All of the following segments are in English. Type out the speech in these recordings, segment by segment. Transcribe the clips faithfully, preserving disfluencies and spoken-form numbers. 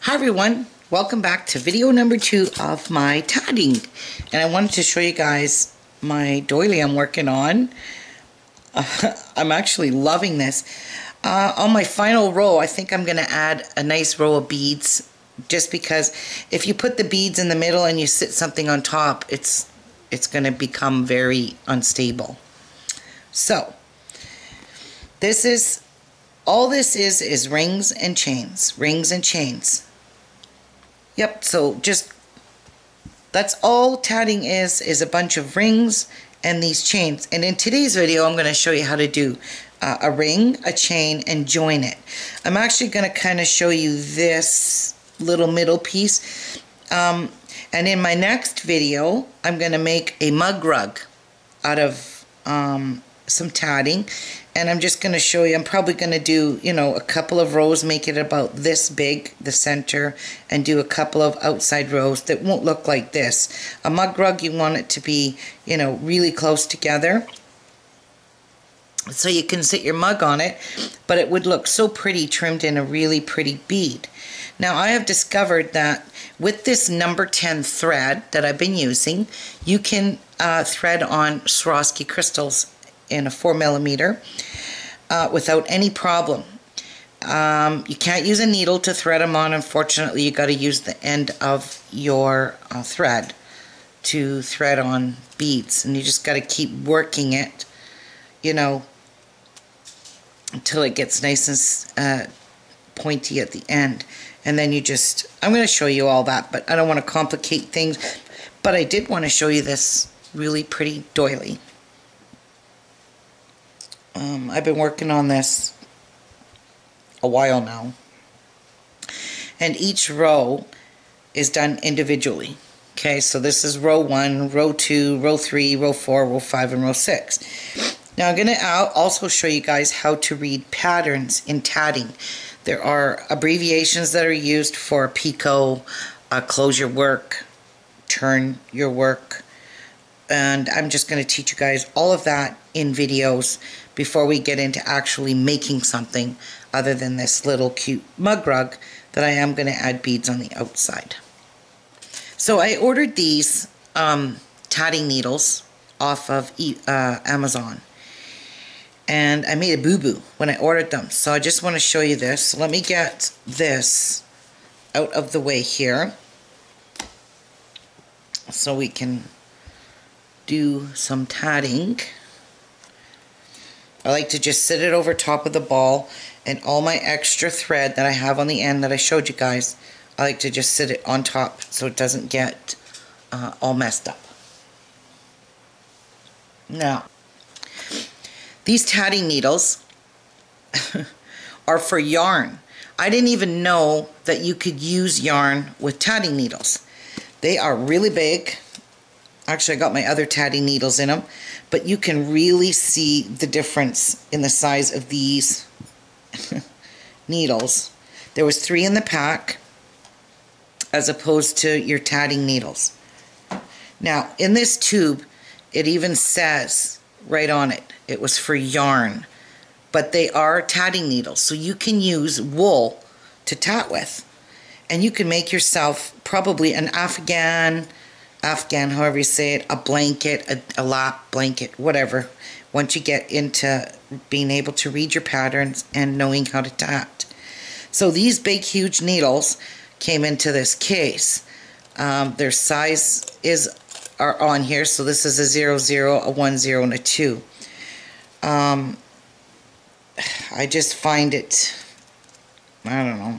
Hi everyone, welcome back to video number two of my tatting, and I wanted to show you guys my doily I'm working on. uh, I'm actually loving this. Uh, on my final row I think I'm going to add a nice row of beads, just because if you put the beads in the middle and you sit something on top, it's it's going to become very unstable. So this is all this is is rings and chains, rings and chains. Yep, so just, that's all tatting is, is a bunch of rings and these chains. And in today's video, I'm going to show you how to do uh, a ring, a chain, and join it. I'm actually going to kind of show you this little middle piece. Um, and in my next video, I'm going to make a mug rug out of um, some tatting. And I'm just going to show you, I'm probably going to do, you know, a couple of rows, make it about this big, the center, and do a couple of outside rows that won't look like this. A mug rug, you want it to be, you know, really close together, so you can sit your mug on it, but it would look so pretty trimmed in a really pretty bead. Now I have discovered that with this number ten thread that I've been using, you can uh, thread on Swarovski crystals in a four millimeter uh, without any problem. Um, you can't use a needle to thread them on. Unfortunately, you got to use the end of your uh, thread to thread on beads, and you just got to keep working it, you know, until it gets nice and uh, pointy at the end. And then you just, I'm going to show you all that, but I don't want to complicate things. But I did want to show you this really pretty doily. Um, I've been working on this a while now, and each row is done individually. Okay, so this is row one, row two, row three, row four, row five, and row six. Now I'm going to also show you guys how to read patterns in tatting. There are abbreviations that are used for picot, uh, close your work, turn your work, and I'm just going to teach you guys all of that in videos before we get into actually making something other than this little cute mug rug that I am going to add beads on the outside. So I ordered these um, tatting needles off of uh, Amazon, and I made a boo-boo when I ordered them, so I just want to show you this. So let me get this out of the way here so we can do some tatting. I like to just sit it over top of the ball, and all my extra thread that I have on the end that I showed you guys, I like to just sit it on top so it doesn't get uh, all messed up. Now, these tatting needles are for yarn. I didn't even know that you could use yarn with tatting needles. They are really big. Actually, I got my other tatting needles in them, but you can really see the difference in the size of these needles. There was three in the pack as opposed to your tatting needles. Now, in this tube, it even says right on it, it was for yarn, but they are tatting needles, so you can use wool to tat with, and you can make yourself probably an Afghan Afghan, however you say it, a blanket, a, a lap blanket, whatever, once you get into being able to read your patterns and knowing how to tat. So these big, huge needles came into this case. Um, their size is are on here, so this is a zero, zero, a one, zero, and a two. Um, I just find it, I don't know.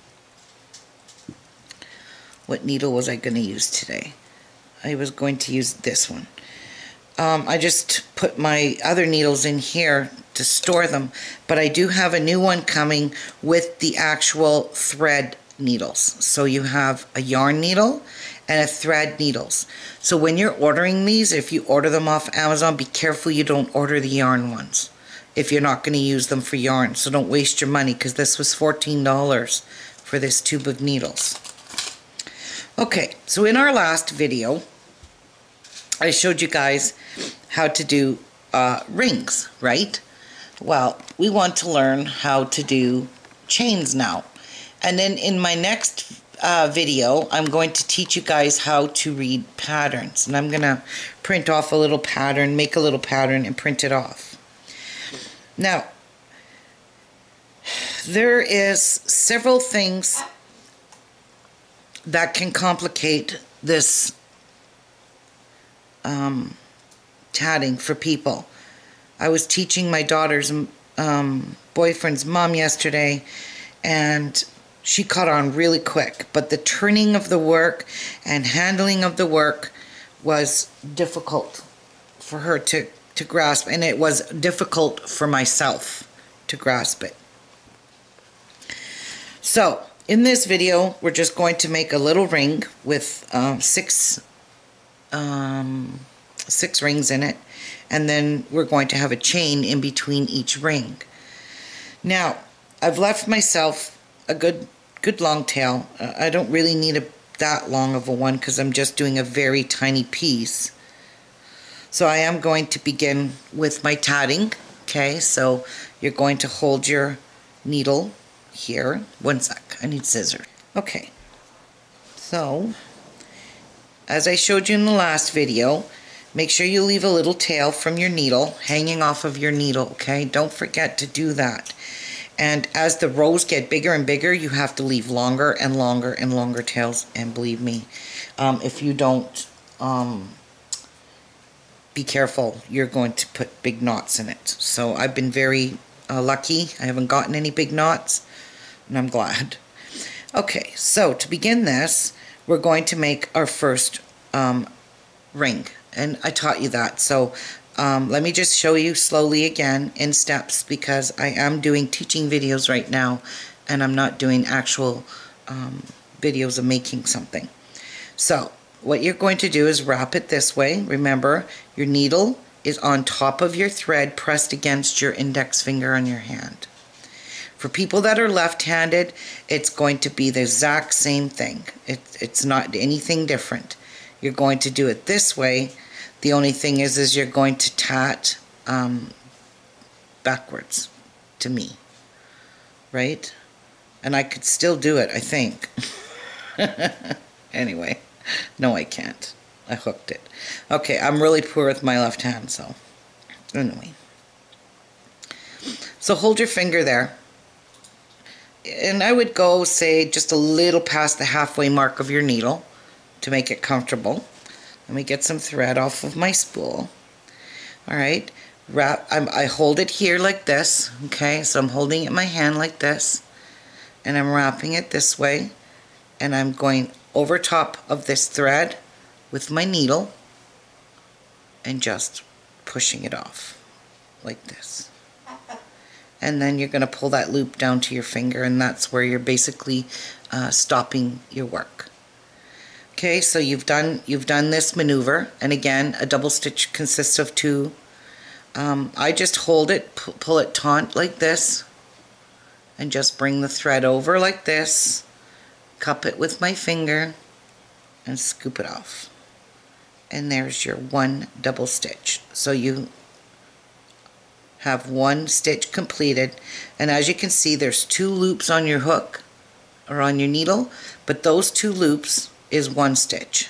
What needle was I going to use today? I was going to use this one. Um, I just put my other needles in here to store them, but I do have a new one coming with the actual thread needles. So you have a yarn needle and a thread needles. So when you're ordering these, if you order them off Amazon, be careful you don't order the yarn ones if you're not going to use them for yarn. So don't waste your money, because this was fourteen dollars for this tube of needles. Okay, so in our last video, I showed you guys how to do uh, rings, right? Well, we want to learn how to do chains now. And then in my next uh, video, I'm going to teach you guys how to read patterns. And I'm going to print off a little pattern, make a little pattern, and print it off. Now, there is several things that can complicate this um, tatting for people. I was teaching my daughter's um, boyfriend's mom yesterday, and she caught on really quick, but the turning of the work and handling of the work was difficult for her to, to grasp, and it was difficult for myself to grasp it. So, in this video, we're just going to make a little ring with um, six, um, six rings in it, and then we're going to have a chain in between each ring. Now, I've left myself a good, good long tail. Uh, I don't really need a, that long of a one because I'm just doing a very tiny piece. So I am going to begin with my tatting. Okay, so you're going to hold your needle here. One sec, I need scissors. Okay, so as I showed you in the last video, make sure you leave a little tail from your needle hanging off of your needle, okay? Don't forget to do that. And as the rows get bigger and bigger, you have to leave longer and longer and longer tails. And believe me, um, if you don't um, be careful, you're going to put big knots in it. So I've been very uh, lucky. I haven't gotten any big knots, and I'm glad. Okay, so to begin this, we're going to make our first um, ring. And I taught you that. So um, let me just show you slowly again in steps, because I am doing teaching videos right now, and I'm not doing actual um, videos of making something. So what you're going to do is wrap it this way. Remember, your needle is on top of your thread pressed against your index finger on your hand. For people that are left-handed, it's going to be the exact same thing. It, it's not anything different. You're going to do it this way. The only thing is, is you're going to tat um, backwards to me, right? And I could still do it, I think. Anyway, no, I can't. I hooked it. Okay, I'm really poor with my left hand, so anyway. So hold your finger there. And I would go, say, just a little past the halfway mark of your needle to make it comfortable. Let me get some thread off of my spool. All right, wrap. I'm, I hold it here like this. Okay, so I'm holding it in my hand like this, and I'm wrapping it this way, and I'm going over top of this thread with my needle and just pushing it off like this. And then you're going to pull that loop down to your finger, and that's where you're basically uh, stopping your work. Okay, so you've done you've done this maneuver, and again, a double stitch consists of two. Um, I just hold it, pu pull it taut like this, and just bring the thread over like this, cup it with my finger, and scoop it off. And there's your one double stitch. So you have one stitch completed, and as you can see, there's two loops on your hook or on your needle, but those two loops is one stitch.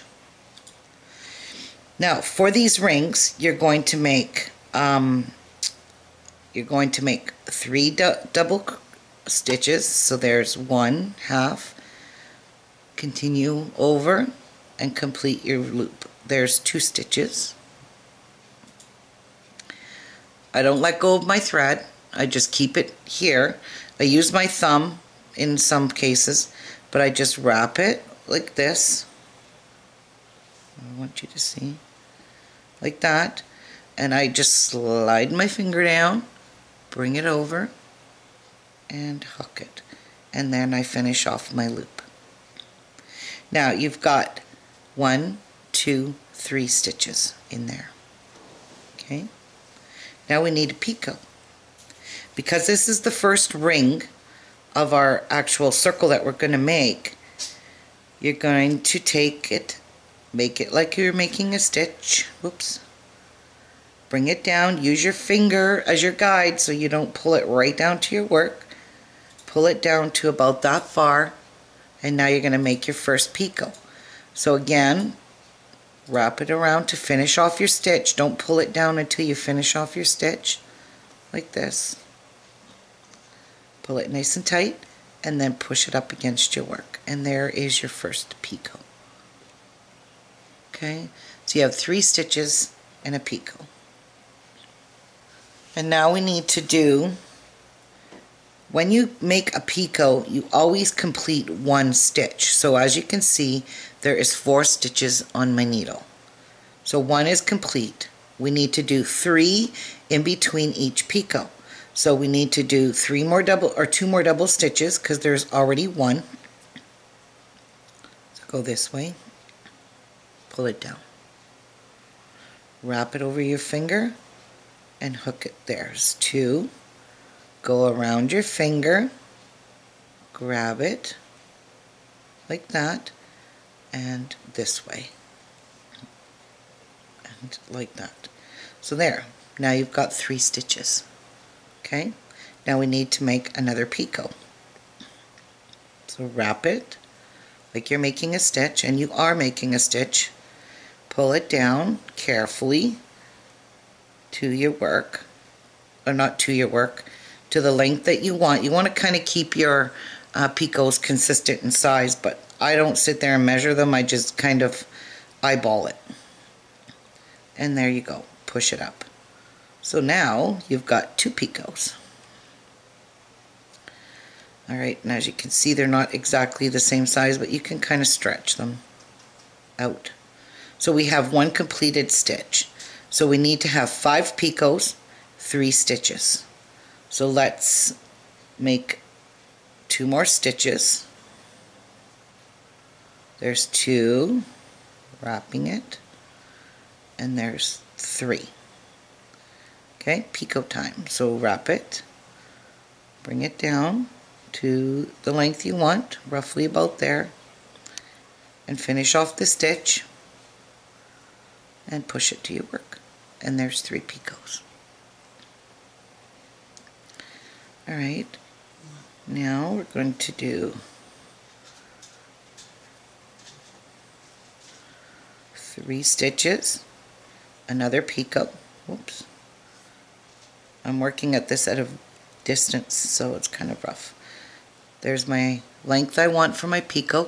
Now for these rings, you're going to make um, you're going to make three du double stitches. So there's one half, continue over and complete your loop. There's two stitches. I don't let go of my thread. I just keep it here. I use my thumb in some cases, but I just wrap it like this. I want you to see. Like that. And I just slide my finger down, bring it over, and hook it. And then I finish off my loop. Now you've got one, two, three stitches in there. Okay? Now we need a picot. Because this is the first ring of our actual circle that we're going to make, you're going to take it, make it like you're making a stitch. Whoops. Bring it down. Use your finger as your guide so you don't pull it right down to your work. pull it down to about that far, and now you're going to make your first picot. So again, wrap it around to finish off your stitch. Don't pull it down until you finish off your stitch, like this. Pull it nice and tight, and then push it up against your work. And there is your first picot. Okay, so you have three stitches and a picot. And now we need to do, when you make a picot, you always complete one stitch. So as you can see, there is four stitches on my needle. So one is complete. We need to do three in between each picot. So we need to do three more double or two more double stitches because there's already one. So go this way, pull it down, wrap it over your finger and hook it. There's two. Go around your finger, grab it like that, and this way, and like that. So there, now you've got three stitches. Okay, now we need to make another picot. So wrap it like you're making a stitch, and you are making a stitch. Pull it down carefully to your work, or not to your work, to the length that you want. You want to kind of keep your uh, picots consistent in size, but I don't sit there and measure them. I just kind of eyeball it. And there you go. Push it up. So now you've got two picots. Alright, and as you can see, they're not exactly the same size, but you can kind of stretch them out. So we have one completed stitch. So we need to have five picots, three stitches. So let's make two more stitches. There's two, wrapping it, and there's three. Okay, picot time. So wrap it, bring it down to the length you want, roughly about there, and finish off the stitch and push it to your work. And there's three picots. Alright, now we're going to do three stitches, another picot. Whoops. I'm working at this at a distance, so it's kind of rough. There's my length I want for my picot,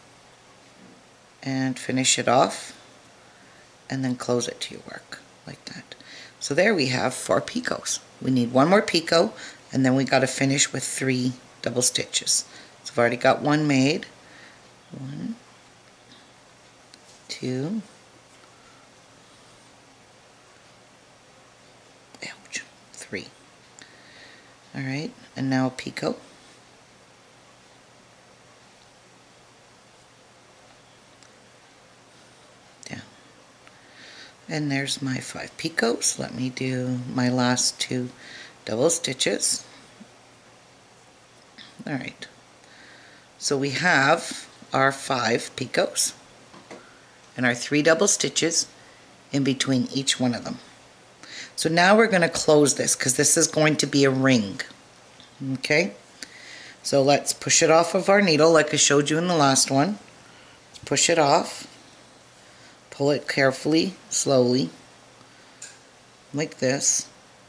and finish it off, and then close it to your work like that. So there we have four picots. We need one more picot, and then we got to finish with three double stitches. So I've already got one made. One, two, ouch, three. Alright, and now a picot. Down. And there's my five picots. Let me do my last two double stitches. Alright, so we have our five picots and our three double stitches in between each one of them. So now we're going to close this because this is going to be a ring. Okay, so let's push it off of our needle like I showed you in the last one. Push it off, pull it carefully, slowly, like this.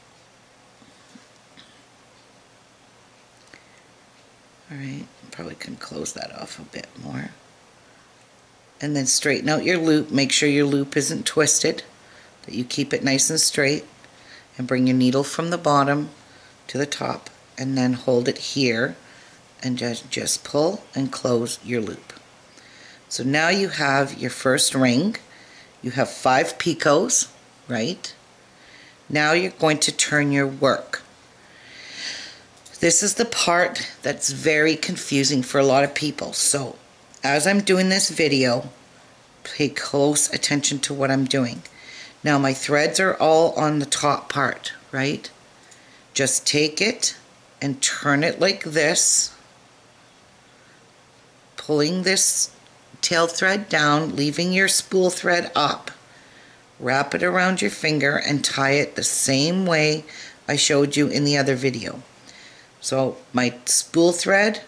Alright, probably can close that off a bit more. And then straighten out your loop. Make sure your loop isn't twisted, that you keep it nice and straight. And bring your needle from the bottom to the top, and then hold it here and just, just pull and close your loop. So now you have your first ring. You have five picots, right? Now you're going to turn your work. This is the part that's very confusing for a lot of people. So as I'm doing this video, pay close attention to what I'm doing. Now my threads are all on the top part, right? Just take it and turn it like this, pulling this tail thread down, leaving your spool thread up. Wrap it around your finger and tie it the same way I showed you in the other video. So my spool thread,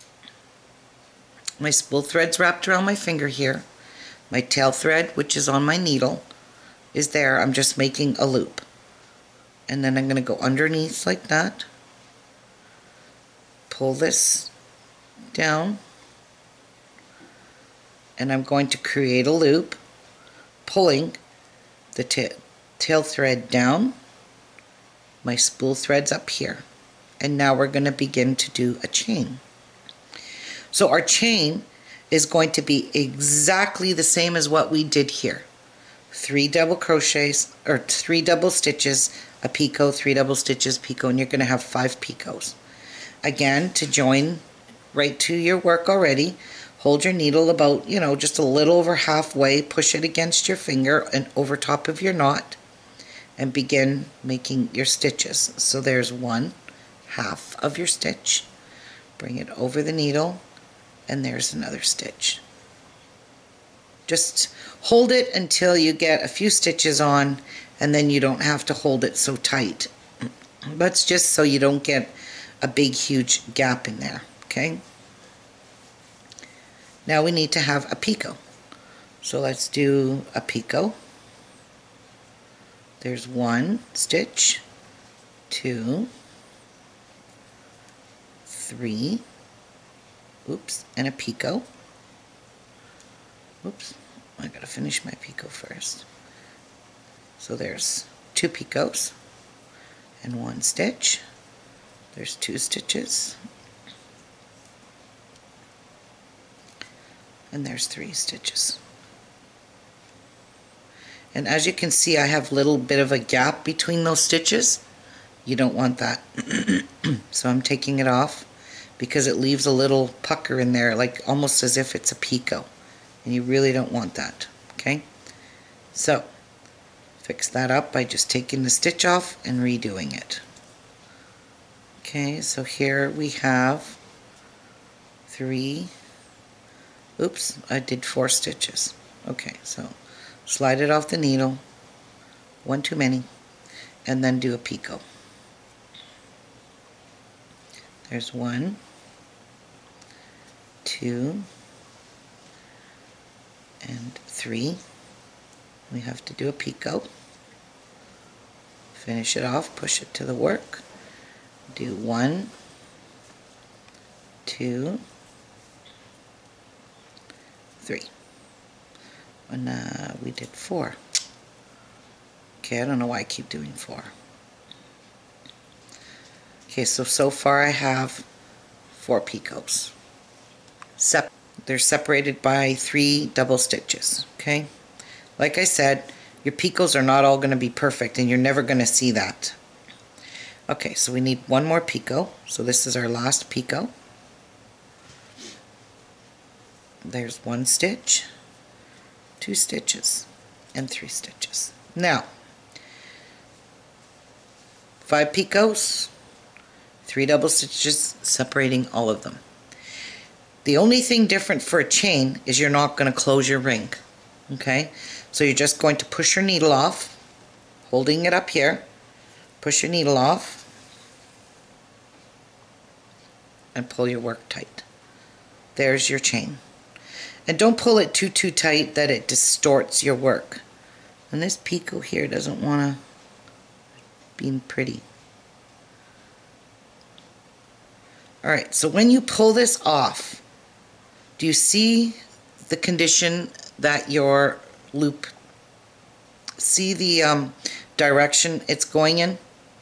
my spool thread's wrapped around my finger here. My tail thread, which is on my needle, is there. I'm just making a loop. And then I'm going to go underneath like that. Pull this down. And I'm going to create a loop, pulling the ta tail thread down. My spool thread's up here. And now we're going to begin to do a chain. So our chain is going to be exactly the same as what we did here. Three double crochets, or three double stitches, a picot, three double stitches, picot, and you're going to have five picots. Again, to join right to your work already, hold your needle about, you know, just a little over halfway, push it against your finger and over top of your knot, and begin making your stitches. So there's one half of your stitch. Bring it over the needle, and there's another stitch. Just hold it until you get a few stitches on, and then you don't have to hold it so tight. That's just so you don't get a big huge gap in there, okay? Now we need to have a picot. So let's do a picot. There's one stitch, two, three, oops, and a picot. Oops, I gotta finish my picot first. So there's two picots and one stitch. There's two stitches. And there's three stitches. And as you can see, I have a little bit of a gap between those stitches. You don't want that. So I'm taking it off because it leaves a little pucker in there, like almost as if it's a picot. And you really don't want that, okay? So fix that up by just taking the stitch off and redoing it. Okay, so here we have three, oops, I did four stitches. Okay, so slide it off the needle, one too many, and then do a picot. There's one, two, and three. We have to do a picot. Finish it off, push it to the work. Do one, two, three. And uh, we did four. Okay, I don't know why I keep doing four. Okay, so so far I have four picots. Sep they're separated by three double stitches. Okay, like I said, your picots are not all going to be perfect, and you're never going to see that. Okay, so we need one more picot. So this is our last picot. There's one stitch, two stitches, and three stitches. Now, five picots, three double stitches separating all of them. The only thing different for a chain is you're not going to close your ring. Okay, so you're just going to push your needle off, holding it up here, push your needle off, and pull your work tight. There's your chain. And don't pull it too, too tight that it distorts your work. And this picot here doesn't want to be pretty. Alright, so when you pull this off, do you see the condition that your loop, see the um, direction it's going in?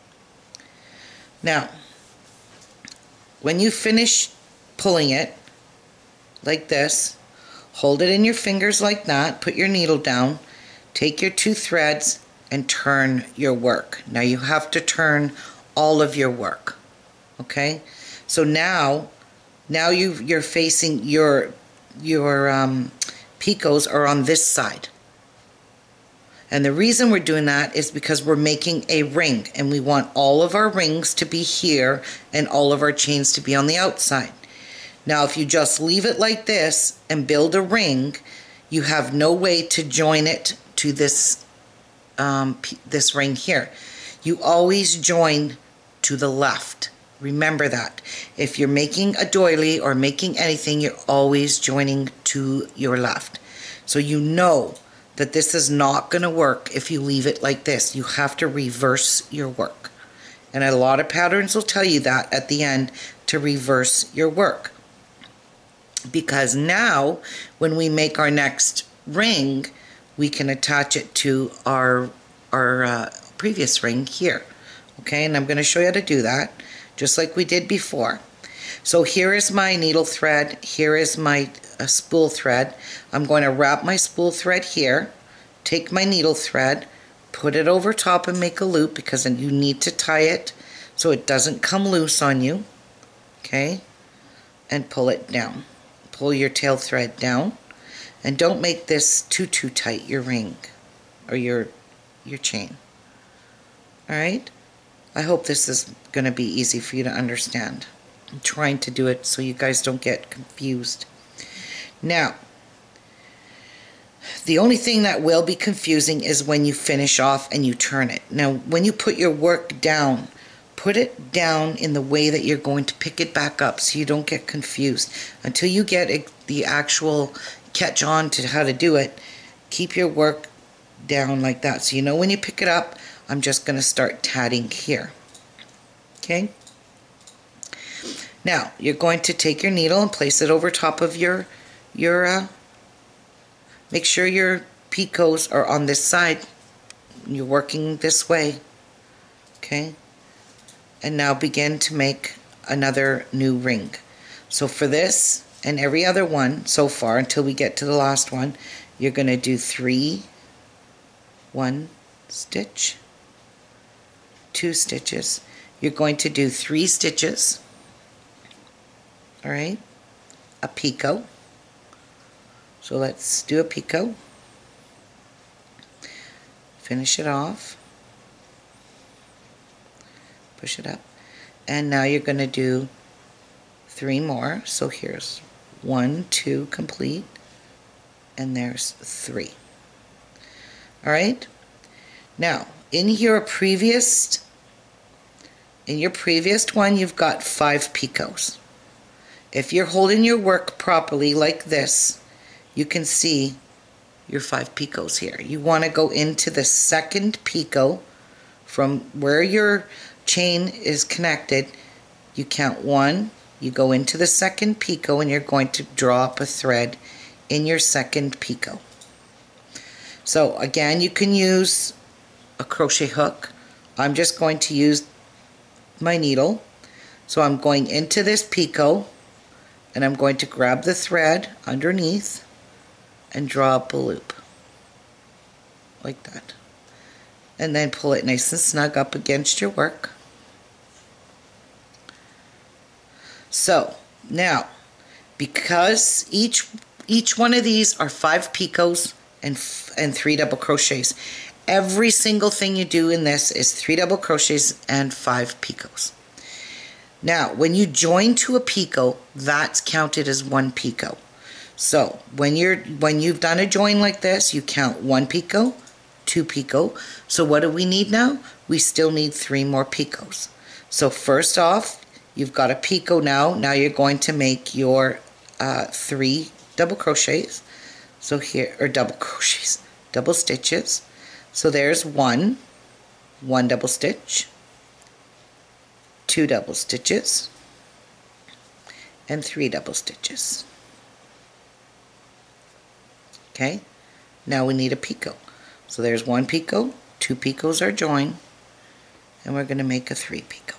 Now, when you finish pulling it, like this, hold it in your fingers like that, put your needle down, take your two threads and turn your work. Now you have to turn all of your work, okay? So now, now you you're facing your your um, picots are on this side. And the reason we're doing that is because we're making a ring, and we want all of our rings to be here and all of our chains to be on the outside. Now if you just leave it like this and build a ring, you have no way to join it to this um, this ring here. You always join to the left. Remember that. If you're making a doily or making anything, you're always joining to your left. So you know that this is not going to work if you leave it like this. You have to reverse your work. And a lot of patterns will tell you that at the end, to reverse your work. Because now, when we make our next ring, we can attach it to our, our uh, previous ring here. Okay, and I'm going to show you how to do that, just like we did before. So here is my needle thread, here is my uh, spool thread. I'm going to wrap my spool thread here, take my needle thread, put it over top and make a loop, because you need to tie it so it doesn't come loose on you. Okay, and pull it down. Pull your tail thread down, and don't make this too too tight, your ring or your your chain. All right, I hope this is going to be easy for you to understand. I'm trying to do it so you guys don't get confused. Now, the only thing that will be confusing is when you finish off and you turn it. Now, when you put your work down, put it down in the way that you're going to pick it back up so you don't get confused. Until you get it, the actual catch on to how to do it, keep your work down like that. So you know when you pick it up, I'm just going to start tatting here. Okay? Now, you're going to take your needle and place it over top of your, your uh, make sure your picots are on this side. You're working this way. Okay? And now begin to make another new ring. So for this and every other one so far until we get to the last one, you're going to do three, one stitch, two stitches. You're going to do three stitches, all right, a picot. So let's do a picot, finish it off, push it up, and now you're going to do three more. So here's one, two complete, and there's three. All right, now in your previous in your previous one you've got five picots. If you're holding your work properly like this, you can see your five picots here. You want to go into the second picot from where your chain is connected. You count one, you go into the second picot, and you're going to draw up a thread in your second picot. So again, you can use a crochet hook. I'm just going to use my needle. So I'm going into this picot, and I'm going to grab the thread underneath and draw up a loop like that, and then pull it nice and snug up against your work. So now, because each each one of these are five picots and and three double crochets, every single thing you do in this is three double crochets and five picots. Now, when you join to a picot, that's counted as one picot. So when you're when you've done a join like this, you count one picot, two picot. So what do we need now? We still need three more picots. So first off, you've got a picot now. Now you're going to make your uh, three double crochets. So here, or double crochets, double stitches. So there's one, one double stitch, two double stitches, and three double stitches. Okay, now we need a picot. So there's one picot, two picots are joined, and we're going to make a three picot.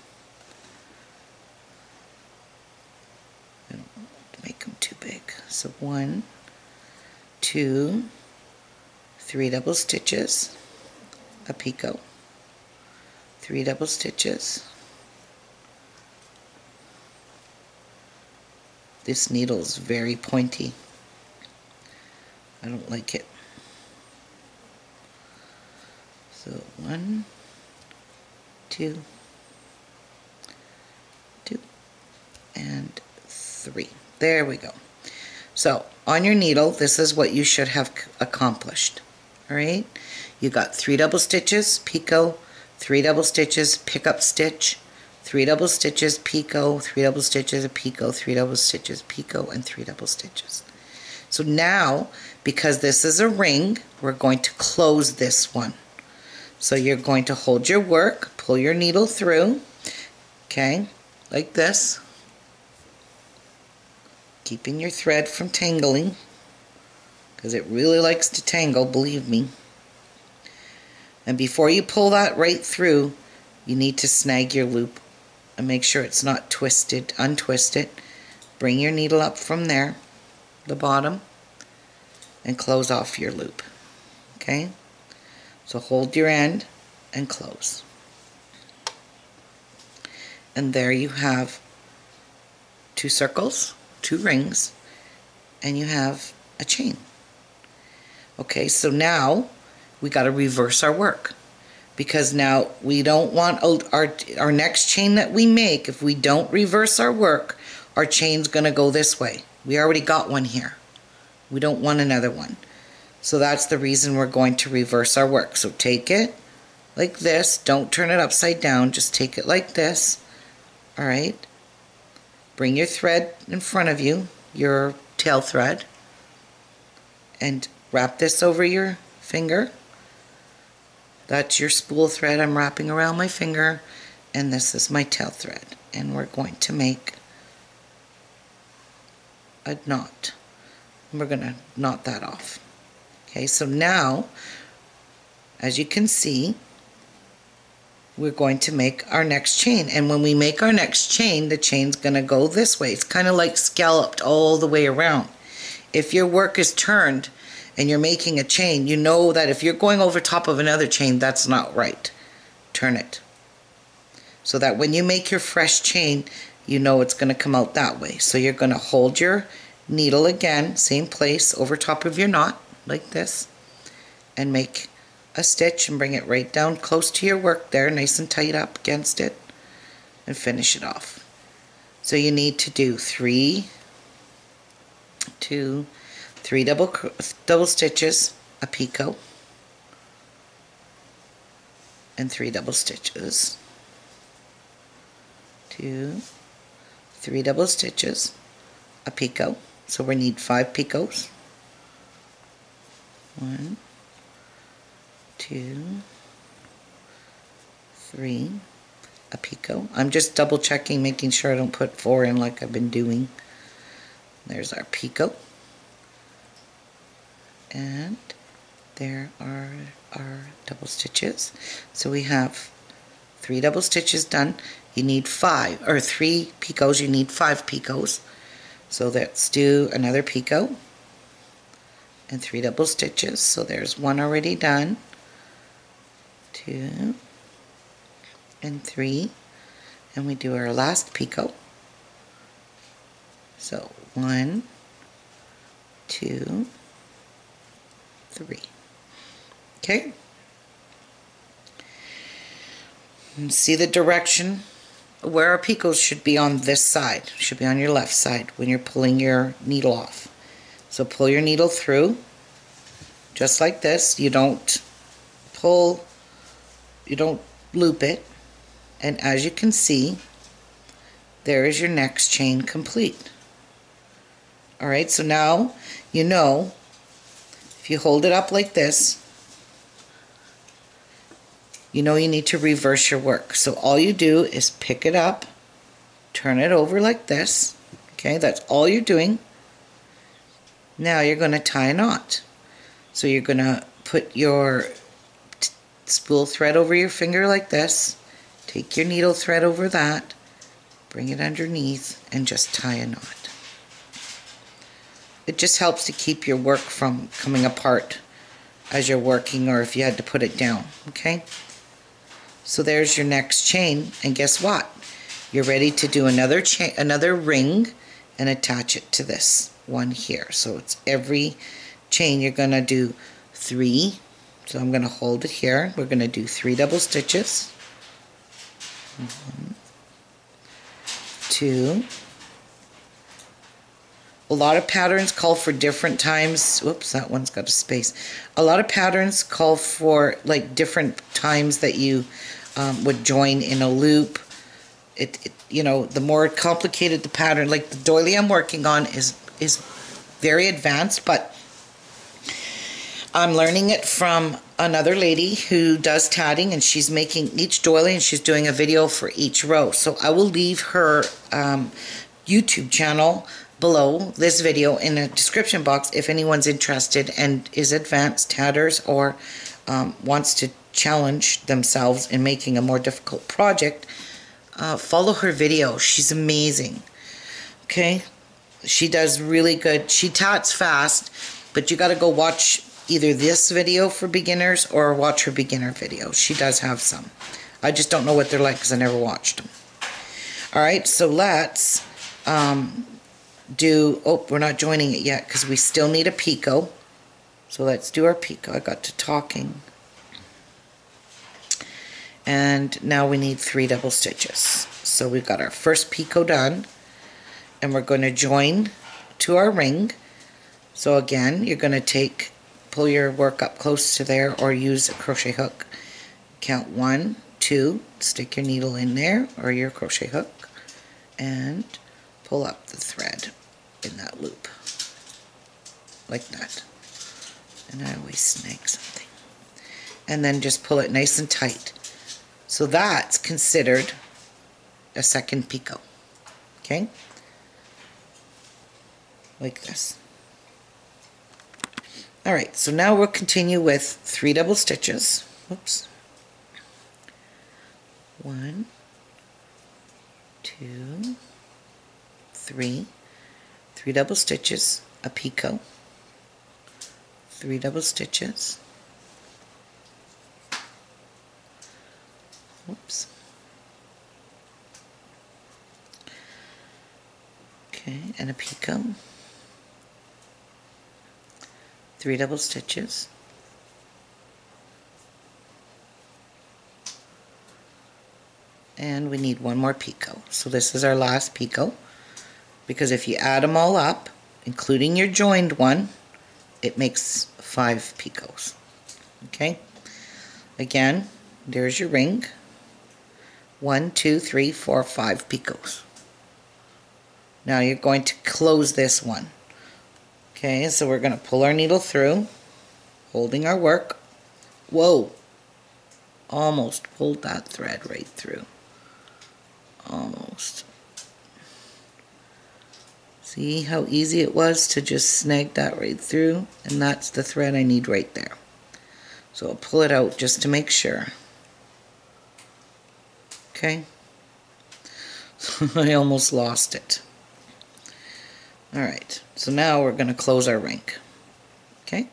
I don't want to make them too big. So one, two, three double stitches, a picot, three double stitches. This needle is very pointy. I don't like it. So one, two, two, and three. There we go. So on your needle, this is what you should have accomplished. All right, you got three double stitches, picot, three double stitches, pick up stitch, three double stitches, picot, three double stitches, a picot, three double stitches, picot, and three double stitches. So now, because this is a ring, we're going to close this one. So you're going to hold your work, pull your needle through, okay, like this, keeping your thread from tangling, because it really likes to tangle, believe me. And before you pull that right through, you need to snag your loop and make sure it's not twisted. Untwist it. Bring your needle up from there, the bottom, and close off your loop. Okay? So hold your end and close. And there you have two circles, two rings, and you have a chain. Okay, so now we got to reverse our work, because now we don't want our our next chain that we make, if we don't reverse our work, our chain's going to go this way. We already got one here. We don't want another one. So that's the reason we're going to reverse our work. So take it like this. Don't turn it upside down. Just take it like this. All right. Bring your thread in front of you, your tail thread, and wrap this over your finger. That's your spool thread I'm wrapping around my finger, and this is my tail thread. And we're going to make a knot. We're going to knot that off. Okay, so now, as you can see, we're going to make our next chain. And when we make our next chain, the chain's going to go this way. It's kind of like scalloped all the way around. If your work is turned and you're making a chain, you know that if you're going over top of another chain, that's not right. Turn it. So that when you make your fresh chain, you know it's going to come out that way. So you're going to hold your needle again, same place, over top of your knot, like this, and make a stitch and bring it right down close to your work there, nice and tight up against it, and finish it off. So you need to do three, two, three double double stitches, a picot, and three double stitches, two, three double stitches, a picot. So we need five picots. One, two, three, a picot. I'm just double checking, making sure I don't put four in like I've been doing. There's our picot. And there are our double stitches. So we have three double stitches done. You need five, or three picots, you need five picots. So let's do another picot and three double stitches. So there's one already done, two, and three, and we do our last picot. So one, two, three. Okay. And see the direction where our picots should be on this side. Should be on your left side when you're pulling your needle off. So pull your needle through just like this. You don't pull, you don't loop it. And as you can see, there is your next chain complete. Alright, so now you know if you hold it up like this, you know you need to reverse your work. So all you do is pick it up, turn it over like this. Okay, that's all you're doing. Now you're going to tie a knot. So you're going to put your spool thread over your finger like this, take your needle thread over that, bring it underneath, and just tie a knot. It just helps to keep your work from coming apart as you're working, or if you had to put it down. Okay? So there's your next chain, and guess what? You're ready to do another chain, another ring, and attach it to this one here. So it's every chain you're going to do three. So I'm going to hold it here. We're going to do three double stitches. One, two. A lot of patterns call for different times. Whoops, that one's got a space. A lot of patterns call for like different times that you um, would join in a loop. it, it you know, the more complicated the pattern, like the doily I'm working on is is very advanced, but I'm learning it from another lady who does tatting, and she's making each doily and she's doing a video for each row. So I will leave her um, YouTube channel below this video in the description box if anyone's interested and is advanced tatters or um, wants to challenge themselves in making a more difficult project. Uh, follow her video. She's amazing. Okay, she does really good. She tats fast, but you got to go watch either this video for beginners or watch her beginner video. She does have some. I just don't know what they're like because I never watched them. Alright, so let's um, do, oh, we're not joining it yet because we still need a picot. So let's do our picot. I got to talking. And now we need three double stitches. So we've got our first picot done, and we're going to join to our ring. So again, you're going to take, pull your work up close to there or use a crochet hook. Count one, two, stick your needle in there or your crochet hook and pull up the thread in that loop like that. And I always snag something. And then just pull it nice and tight. So that's considered a second picot. Okay? Like this. Alright, so now we'll continue with three double stitches. Whoops. One, two, three, three double stitches, a picot, three double stitches, whoops, okay, and a picot, three double stitches, and we need one more picot. So this is our last picot, because if you add them all up, including your joined one, it makes five picots. Okay, again, there's your ring. One, two, three, four, five picots. Now you're going to close this one. Okay, so we're going to pull our needle through, holding our work. Whoa, almost pulled that thread right through. Almost. See how easy it was to just snag that right through? And that's the thread I need right there. So I'll pull it out just to make sure. Okay. I almost lost it. Alright, so now we're going to close our ring. Okay.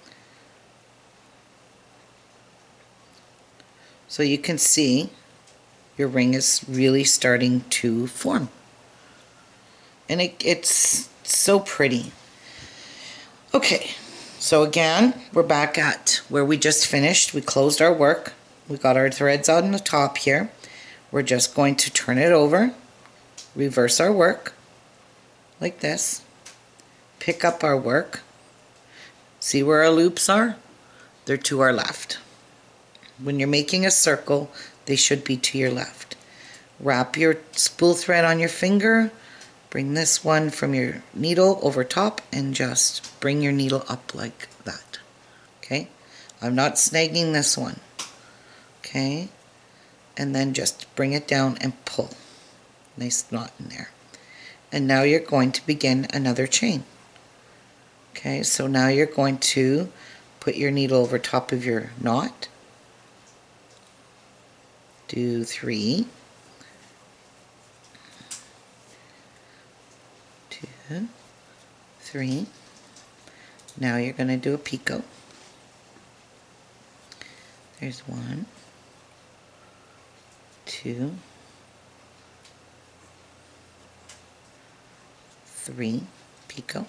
So you can see your ring is really starting to form. And it, it's so pretty. Okay, so again, we're back at where we just finished. We closed our work. We got our threads on the top here. We're just going to turn it over, reverse our work, like this. Pick up our work. See where our loops are? They're to our left. When you're making a circle, they should be to your left. Wrap your spool thread on your finger. Bring this one from your needle over top and just bring your needle up like that. Okay? I'm not snagging this one. Okay? And then just bring it down and pull. Nice knot in there. And now you're going to begin another chain. Okay, so now you're going to put your needle over top of your knot. Do three. Two, three. Now you're going to do a picot. There's one, two, three, picot.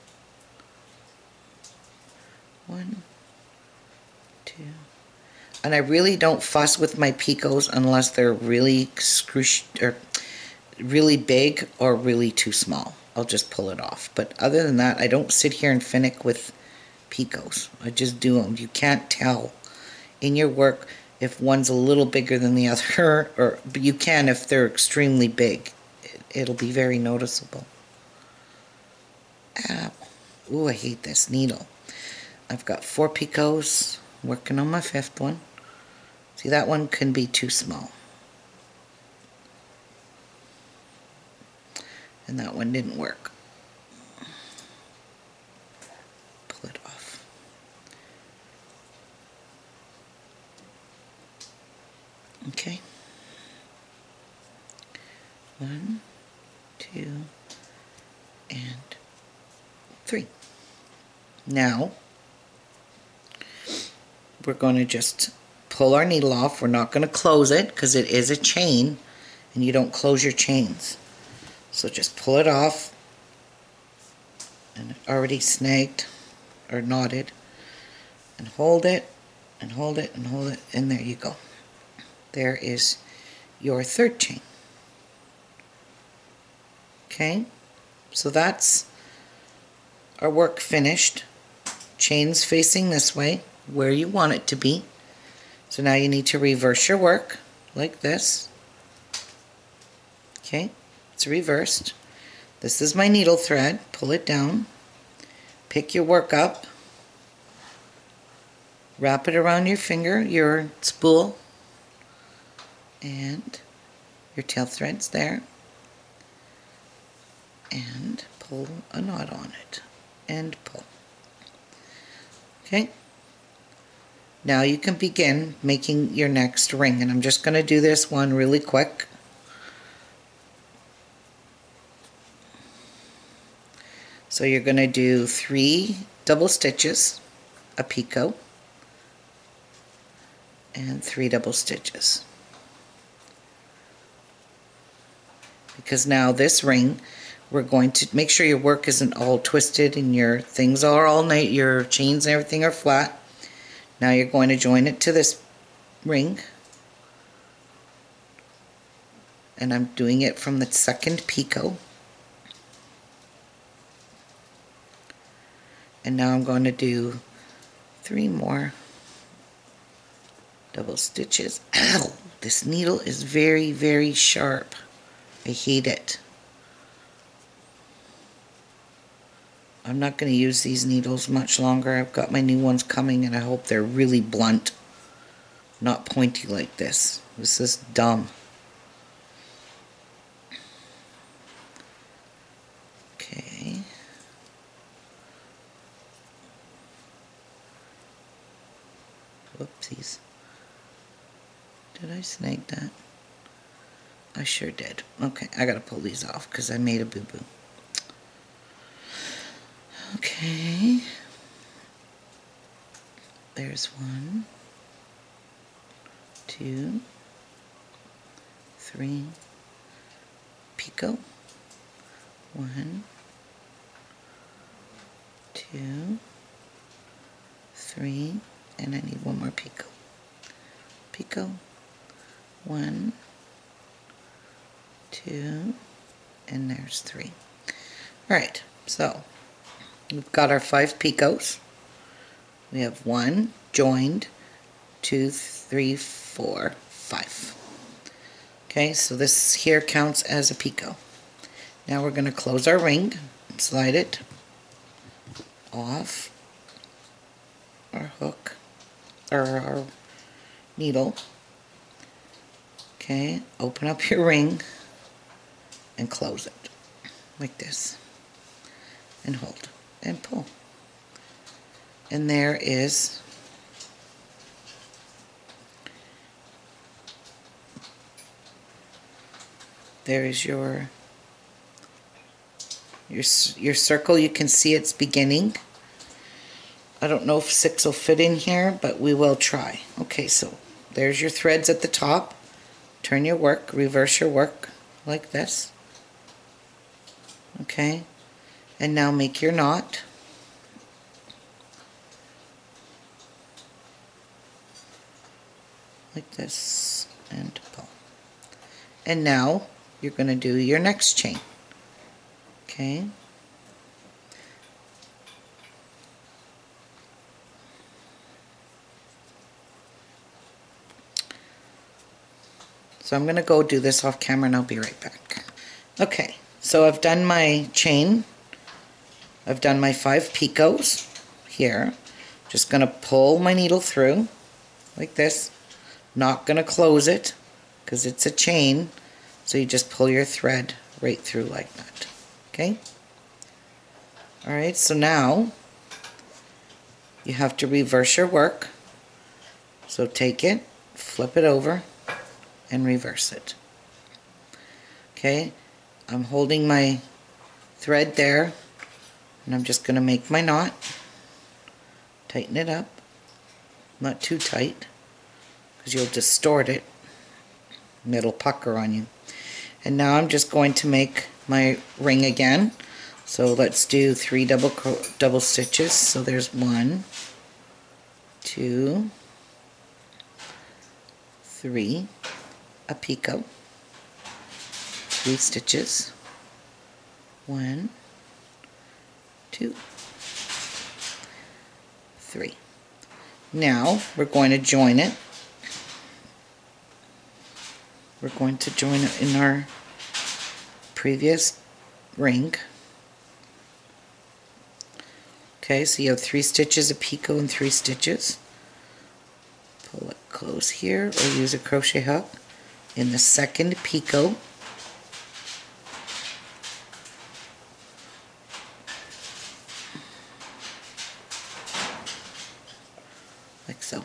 One, two. And I really don't fuss with my picots unless they're really scroosh or really big or really too small. I'll just pull it off. But other than that, I don't sit here and finick with picots. I just do them. You can't tell in your work. if one's a little bigger than the other, or but you can if they're extremely big. It, it'll be very noticeable. Ow. Ooh, I hate this needle. I've got four picots, working on my fifth one. See, that one can be too small. And that one didn't work. Pull it off. Okay. One, two, and three. Now, we're going to just pull our needle off. We're not going to close it because it is a chain and you don't close your chains. So just pull it off, and it already snagged or knotted, and hold it and hold it and hold it, and there you go. There is your third chain. Okay, so that's our work finished. Chains facing this way where you want it to be. So now you need to reverse your work like this. Okay, it's reversed. This is my needle thread. Pull it down. Pick your work up. Wrap it around your finger, your spool, and your tail thread's there. And pull a knot on it. And pull. Okay. Now you can begin making your next ring. And I'm just going to do this one really quick. So you're going to do three double stitches, a picot, and three double stitches. Because now this ring, we're going to make sure your work isn't all twisted and your things are all night, your chains and everything are flat. Now you're going to join it to this ring. And I'm doing it from the second picot. And now I'm going to do three more double stitches. Ow! This needle is very, very sharp. I hate it. I'm not going to use these needles much longer. I've got my new ones coming and I hope they're really blunt. Not pointy like this. This is dumb. Okay. Whoopsies. Did I snag that? I sure did. Okay, I gotta pull these off because I made a boo-boo. Okay. There's one, two, three, picot. One, two, three, and I need one more picot. Picot. One, two, and there's three. Alright, so we've got our five picots. We have one joined, two, three, four, five. Okay, so this here counts as a picot. Now we're going to close our ring, slide it off our hook, or our needle. Okay, open up your ring and close it like this, and hold and pull. And there is there is your your your circle. You can see it's beginning. I don't know if six will fit in here, but we will try. Okay, so there's your threads at the top. Turn your work, reverse your work like this. Okay, and now make your knot. Like this, and pull. And now you're going to do your next chain. Okay. So I'm going to go do this off camera and I'll be right back. Okay, so I've done my chain. I've done my five picots here. Just going to pull my needle through like this. Not going to close it because it's a chain. So you just pull your thread right through like that. Okay? Alright, so now you have to reverse your work. So take it, flip it over, and reverse it. Okay, I'm holding my thread there, and I'm just going to make my knot. Tighten it up, not too tight, because you'll distort it, and it'll pucker on you. And now I'm just going to make my ring again. So let's do three double double stitches. So there's one, two, three, a picot, three stitches, one, two, three. Now we're going to join it. We're going to join it in our previous ring. Okay, so you have three stitches, a picot, and three stitches. Pull it close here or use a crochet hook in the second picot. Like so.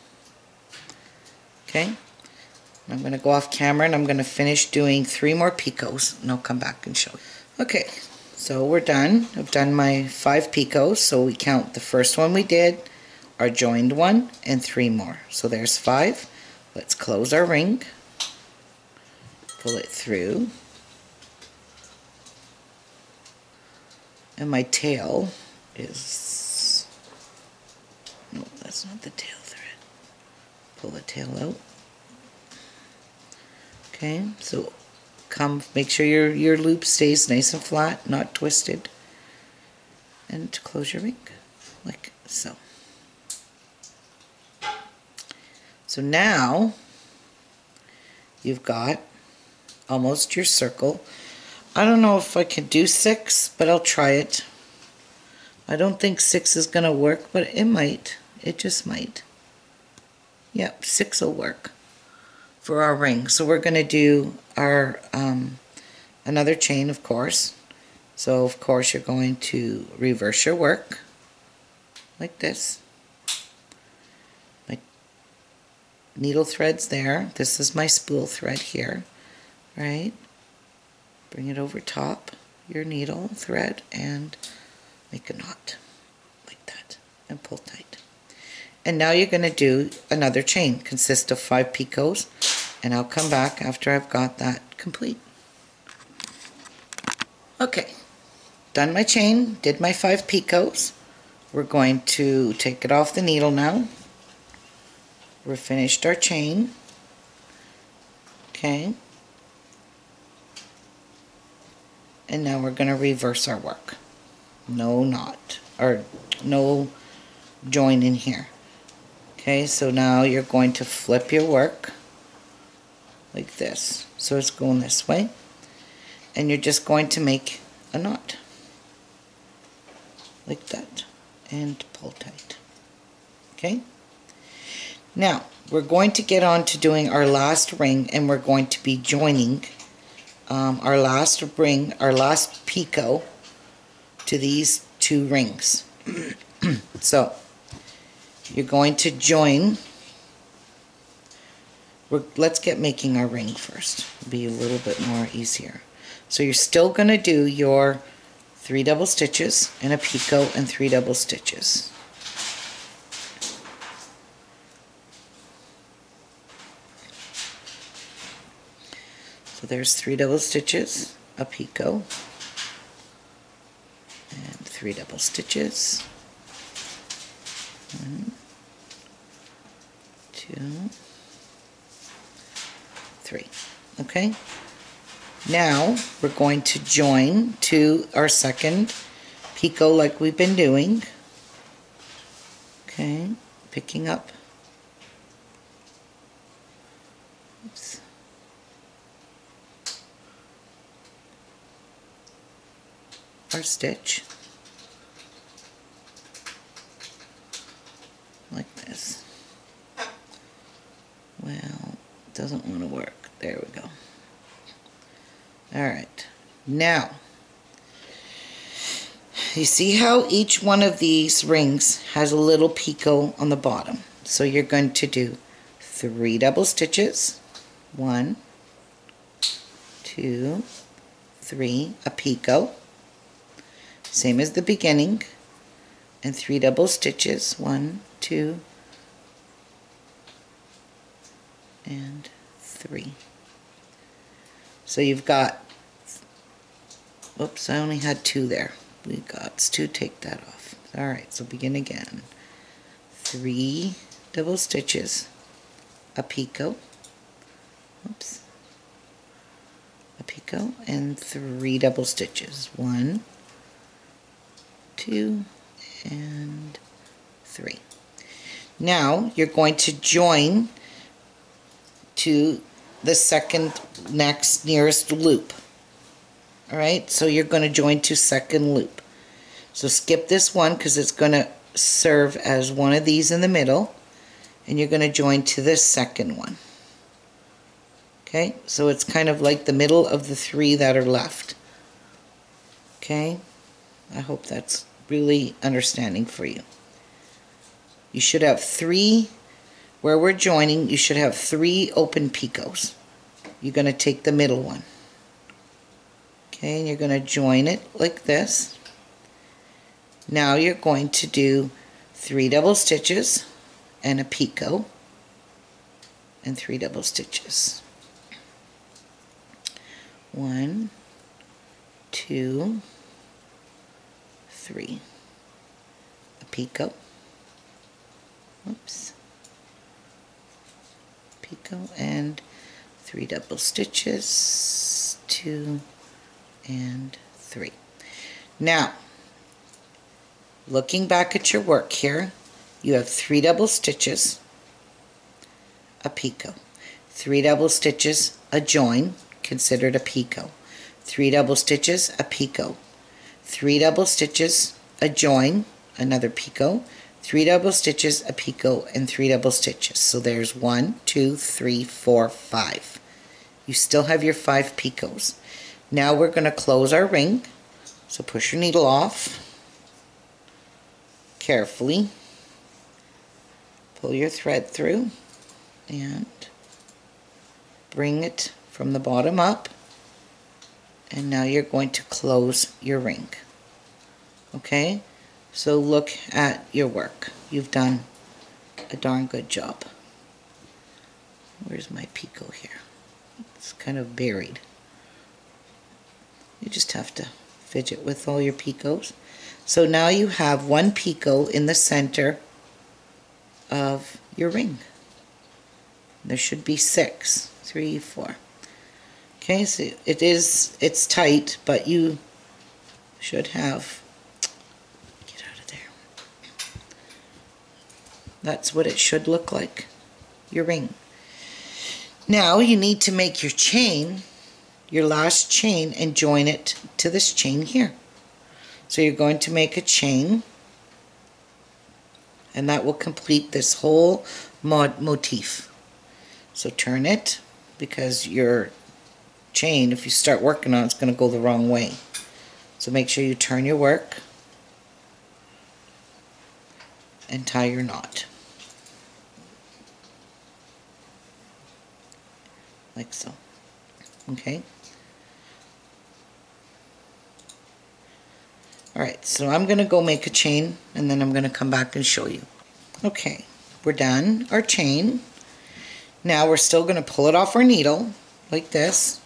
Okay, I'm going to go off camera and I'm going to finish doing three more picots and I'll come back and show you. Okay, so we're done. I've done my five picots, so we count the first one we did, our joined one, and three more. So there's five. Let's close our ring, pull it through, and my tail is, no, that's not the tail thread. Pull the tail out. Okay, so come, make sure your, your loop stays nice and flat, not twisted, and to close your ring, like so. So now you've got almost your circle. I don't know if I can do six, but I'll try it. I don't think six is going to work, but it might. It just might. Yep, six will work for our ring. So we're going to do our um, another chain, of course. So of course you're going to reverse your work like this. My needle thread's there. This is my spool thread here, right? Bring it over top your needle thread and make a knot like that and pull tight. And now you're going to do another chain. Consists of five picots, and I'll come back after I've got that complete. Okay, done my chain, did my five picots. We're going to take it off the needle now. We're finished our chain. Okay. And now we're going to reverse our work. No knot, or no join in here. Okay, so now you're going to flip your work like this. So it's going this way. And you're just going to make a knot. Like that. And pull tight. Okay? Now, we're going to get on to doing our last ring, and we're going to be joining um, our last ring, our last picot to these two rings. So, you're going to join. We're, let's get making our ring first. It'll be a little bit more easier. So you're still going to do your three double stitches and a picot and three double stitches. So there's three double stitches, a picot, and three double stitches. One, two, three. Okay? Now we're going to join to our second picot like we've been doing. Okay, picking up. Oops. our stitch like this. Well, it doesn't want to work. There we go. Alright, now you see how each one of these rings has a little picot on the bottom. So you're going to do three double stitches. One, two, three, a picot. Same as the beginning. And three double stitches. One, two, and three. So you've got, whoops, I only had two there. We got to take that off. Alright, so begin again. Three double stitches, a picot, oops, a picot, and three double stitches. One, two, and three. Now you're going to join to the second next nearest loop. Alright, so you're going to join to second loop. So skip this one because it's going to serve as one of these in the middle, and you're going to join to this second one. Okay, so it's kind of like the middle of the three that are left. Okay, I hope that's really understanding for you. You should have three, where we're joining, you should have three open picots. You're going to take the middle one. Okay, and you're going to join it like this. Now you're going to do three double stitches and a picot and three double stitches. One, two, three. A picot. Oops. Picot and three double stitches. Two and three. Now, looking back at your work here, you have three double stitches, a picot, three double stitches, a join, considered a picot, three double stitches, a picot, three double stitches, a join, another picot, three double stitches, a picot, and three double stitches. So there's one, two, three, four, five. You still have your five picots. Now we're going to close our ring. So push your needle off carefully. Pull your thread through and bring it from the bottom up. And now you're going to close your ring. Okay? So look at your work. You've done a darn good job. Where's my picot here? It's kind of buried. You just have to fidget with all your picots. So now you have one picot in the center of your ring. There should be six. Three, four. Okay, so it is, it's tight, but you should have, get out of there. That's what it should look like, your ring. Now you need to make your chain, your last chain, and join it to this chain here. So you're going to make a chain, and that will complete this whole mod motif. So turn it, because your chain, if you start working on it, it's going to go the wrong way. So make sure you turn your work and tie your knot. Like so. Okay? Alright, so I'm going to go make a chain, and then I'm going to come back and show you. Okay, we're done our chain. Now we're still going to pull it off our needle, like this.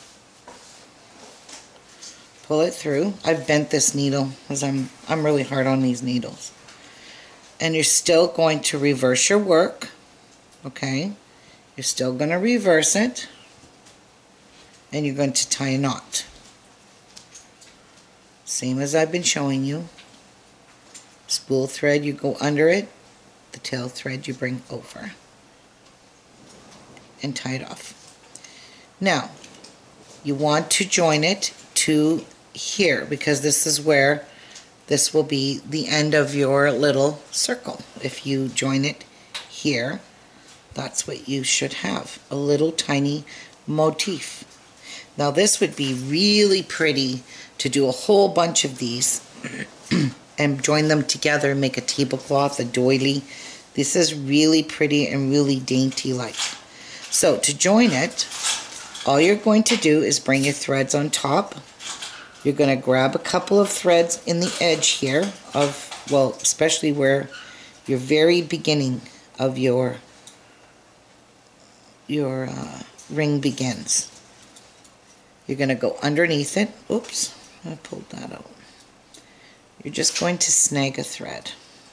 Pull it through. I've bent this needle, because I'm, I'm really hard on these needles. And you're still going to reverse your work. Okay? You're still going to reverse it. And you're going to tie a knot. Same as I've been showing you. Spool thread, you go under it. The tail thread you bring over. And tie it off. Now, you want to join it to here, because this is where this will be the end of your little circle. If you join it here, that's what you should have, a little tiny motif. Now this would be really pretty to do a whole bunch of these and join them together and make a tablecloth, a doily. This is really pretty and really dainty like. So to join it, all you're going to do is bring your threads on top. You're going to grab a couple of threads in the edge here of, well, especially where your very beginning of your your uh, ring begins. You're going to go underneath it. Oops, I pulled that out. You're just going to snag a thread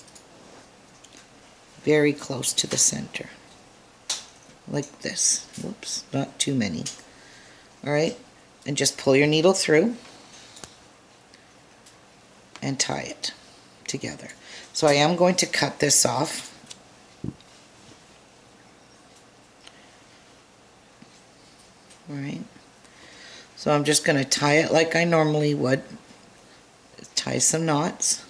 very close to the center, like this. Whoops, not too many. Alright, and just pull your needle through and tie it together. So I am going to cut this off. Alright, so I'm just going to tie it like I normally would. Tie some knots,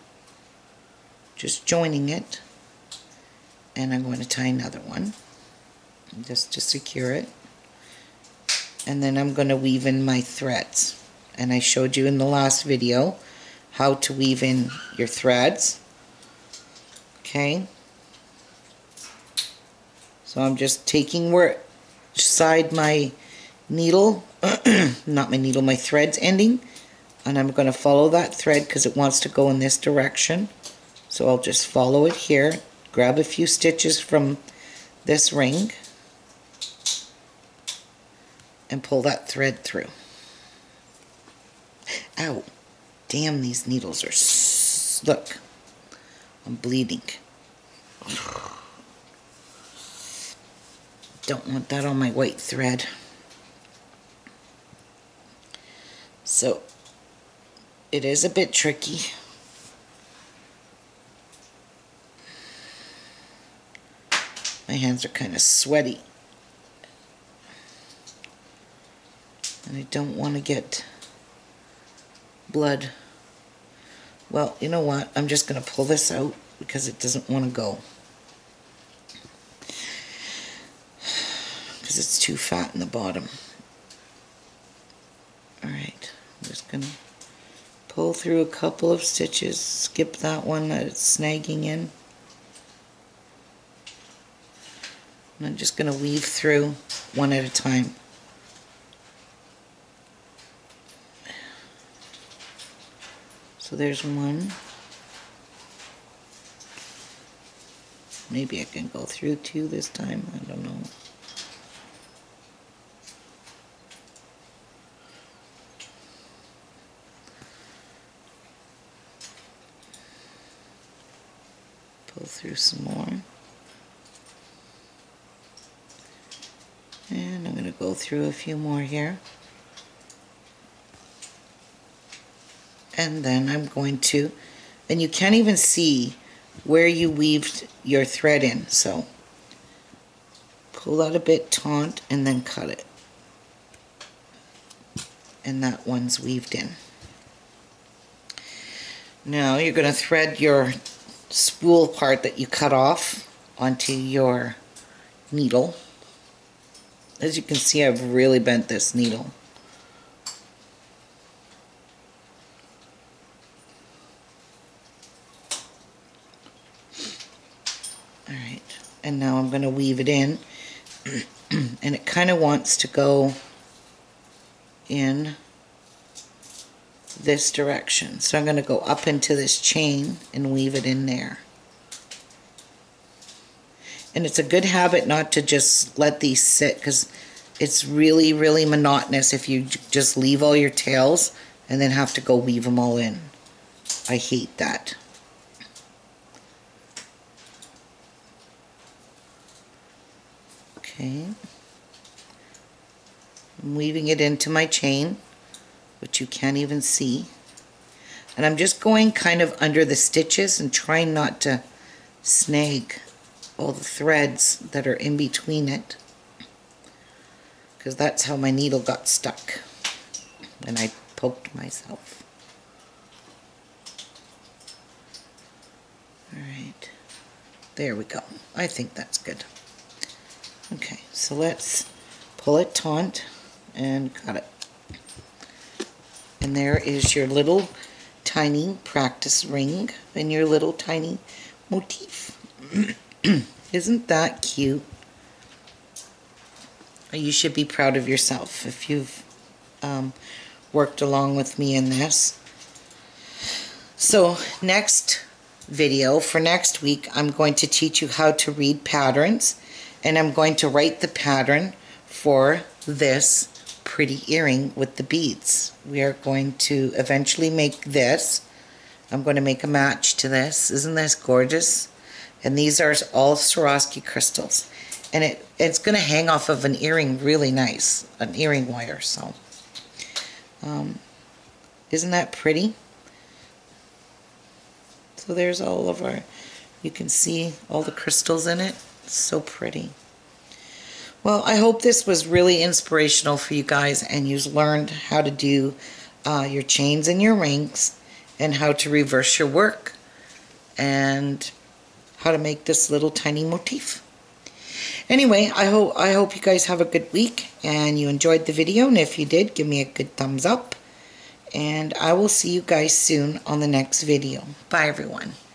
just joining it, and I'm going to tie another one just to secure it, and then I'm going to weave in my threads. And I showed you in the last video how to weave in your threads. Okay, so I'm just taking where side my needle not my needle, my thread's ending, and I'm going to follow that thread because it wants to go in this direction. So I'll just follow it here, grab a few stitches from this ring, and pull that thread through. Ow! Damn, these needles are s look, I'm bleeding. Don't want that on my white thread. So it is a bit tricky. My hands are kind of sweaty, and I don't want to get blood. Well, you know what? I'm just going to pull this out because it doesn't want to go. Because it's too fat in the bottom. Alright, I'm just going to pull through a couple of stitches, skip that one that it's snagging in. And I'm just going to weave through one at a time. So there's one. Maybe I can go through two this time, I don't know. Pull through some more. And I'm going to go through a few more here. And then I'm going to, and you can't even see where you weaved your thread in, so pull that a bit taut and then cut it. And that one's weaved in. Now you're going to thread your spool part that you cut off onto your needle. As you can see, I've really bent this needle. Alright, and now I'm going to weave it in, and it kind of wants to go in this direction. So I'm going to go up into this chain and weave it in there. And it's a good habit not to just let these sit, because it's really, really monotonous if you just leave all your tails and then have to go weave them all in. I hate that. Okay. I'm weaving it into my chain, which you can't even see. And I'm just going kind of under the stitches and trying not to snag all the threads that are in between it, because that's how my needle got stuck when I poked myself. Alright, there we go. I think that's good. Okay, so let's pull it taut and cut it. And there is your little tiny practice ring and your little tiny motif. Isn't that cute? You should be proud of yourself if you've um, worked along with me in this. So next video, for next week, I'm going to teach you how to read patterns, and I'm going to write the pattern for this pretty earring with the beads. We are going to eventually make this. I'm going to make a match to this. Isn't this gorgeous? And these are all Swarovski crystals. And it it's going to hang off of an earring really nice, an earring wire. So, um, isn't that pretty? So there's all of our, you can see all the crystals in it. It's so pretty. Well, I hope this was really inspirational for you guys, and you've learned how to do uh, your chains and your rings, and how to reverse your work, and how to make this little tiny motif. Anyway, I hope I hope you guys have a good week and you enjoyed the video, and if you did, give me a good thumbs up, and I will see you guys soon on the next video. Bye everyone.